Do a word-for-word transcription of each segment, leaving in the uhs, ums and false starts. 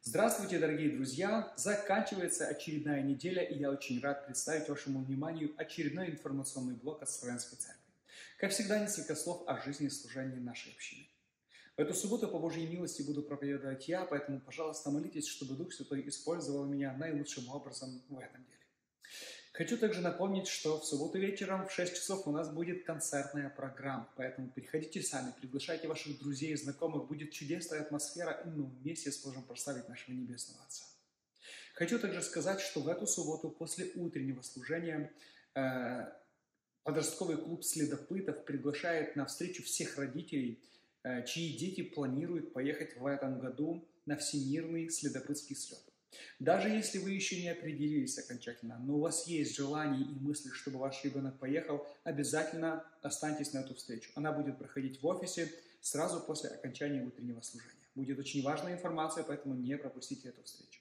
Здравствуйте, дорогие друзья! Заканчивается очередная неделя, и я очень рад представить вашему вниманию очередной информационный блок от Славянской Церкви. Как всегда, несколько слов о жизни и служении нашей общины. В эту субботу по Божьей милости буду проповедовать я, поэтому, пожалуйста, молитесь, чтобы Дух Святой использовал меня наилучшим образом в этом деле. Хочу также напомнить, что в субботу вечером в шесть часов у нас будет концертная программа, поэтому приходите сами, приглашайте ваших друзей и знакомых, будет чудесная атмосфера, и мы вместе сможем прославить нашего Небесного Отца. Хочу также сказать, что в эту субботу после утреннего служения э, подростковый клуб следопытов приглашает на встречу всех родителей, э, чьи дети планируют поехать в этом году на Всемирный следопытский слет. Даже если вы еще не определились окончательно, но у вас есть желание и мысли, чтобы ваш ребенок поехал, обязательно останьтесь на эту встречу. Она будет проходить в офисе сразу после окончания утреннего служения. Будет очень важная информация, поэтому не пропустите эту встречу.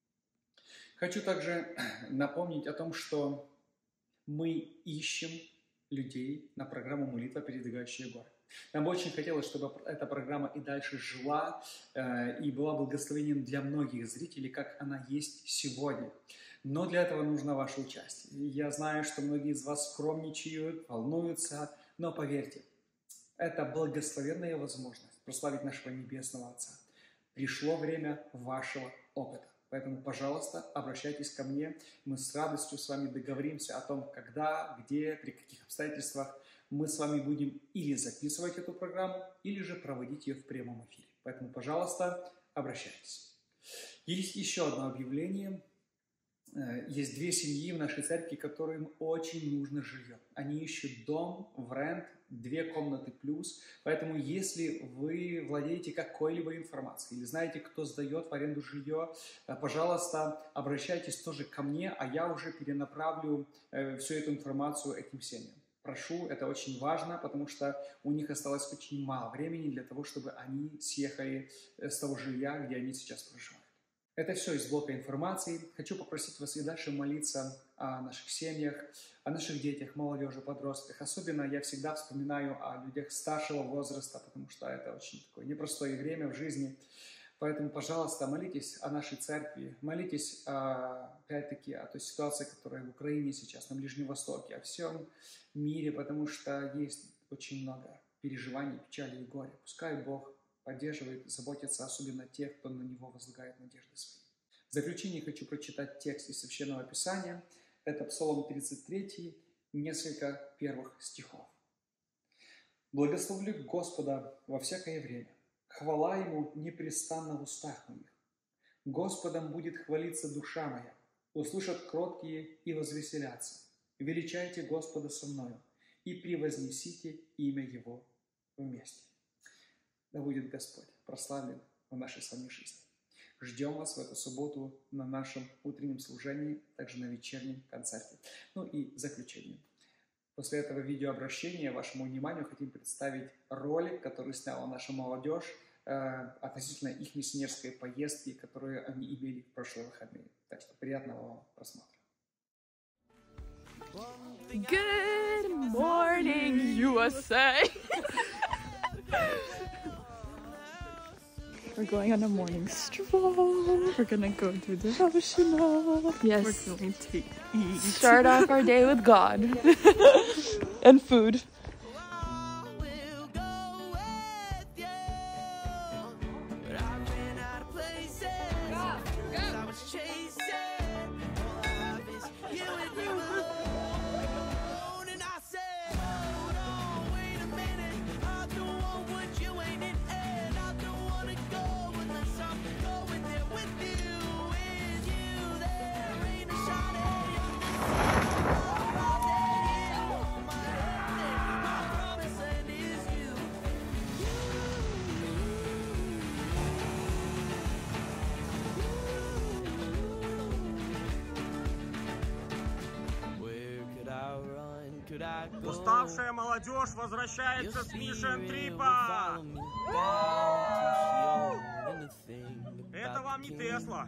Хочу также напомнить о том, что мы ищем людей на программу «Молитва, передвигающая горы». Нам бы очень хотелось, чтобы эта программа и дальше жила э, и была благословением для многих зрителей, как она есть сегодня. Но для этого нужно ваше участие. Я знаю, что многие из вас скромничают, волнуются, но поверьте, это благословенная возможность прославить нашего Небесного Отца. Пришло время вашего опыта. Поэтому, пожалуйста, обращайтесь ко мне. Мы с радостью с вами договоримся о том, когда, где, при каких обстоятельствах мы с вами будем или записывать эту программу, или же проводить ее в прямом эфире. Поэтому, пожалуйста, обращайтесь. Есть еще одно объявление. Есть две семьи в нашей церкви, которым очень нужно жилье. Они ищут дом в рент, две комнаты плюс. Поэтому, если вы владеете какой-либо информацией или знаете, кто сдает в аренду жилье, пожалуйста, обращайтесь тоже ко мне, а я уже перенаправлю всю эту информацию этим семьям. Прошу, это очень важно, потому что у них осталось очень мало времени для того, чтобы они съехали с того жилья, где они сейчас проживают. Это все из блока информации. Хочу попросить вас и дальше молиться о наших семьях, о наших детях, молодежи, подростках. Особенно я всегда вспоминаю о людях старшего возраста, потому что это очень такое непростое время в жизни. Поэтому, пожалуйста, молитесь о нашей церкви, молитесь, опять-таки, о той ситуации, которая в Украине сейчас, на Ближнем Востоке, о всем мире, потому что есть очень много переживаний, печали и горя. Пускай Бог поддерживает, заботится особенно тех, кто на Него возлагает надежды свои. В заключение хочу прочитать текст из Священного Писания. Это Псалом тридцать три, несколько первых стихов. «Благословлю Господа во всякое время. Хвала Ему непрестанно в устах моих. Господом будет хвалиться душа моя. Услышат кроткие и возвеселятся. Величайте Господа со мною и превознесите имя Его вместе». Да будет Господь прославлен в нашей с вами жизни. Ждем вас в эту субботу на нашем утреннем служении, также на вечернем концерте. Ну и в заключение. После этого видеообращения вашему вниманию хотим представить ролик, который сняла наша молодежь э, относительно их миссионерской поездки, которую они имели в прошлые выходные. Так что приятного вам просмотра. Good morning, U S A! We're going on a morning stroll. We're gonna go to devotional. Yes. We're going to eat. Start off our day with God and food. Уставшая молодежь возвращается с мишен-трипа! Это вам не Тесла!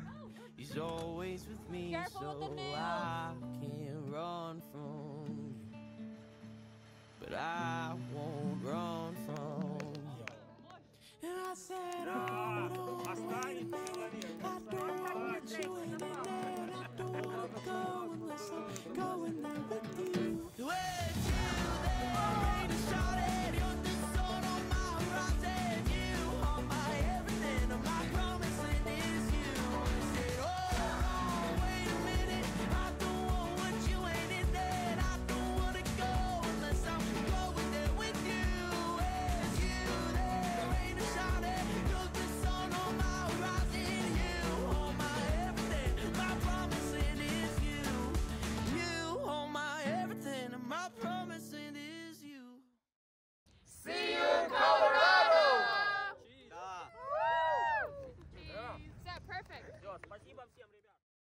Оставить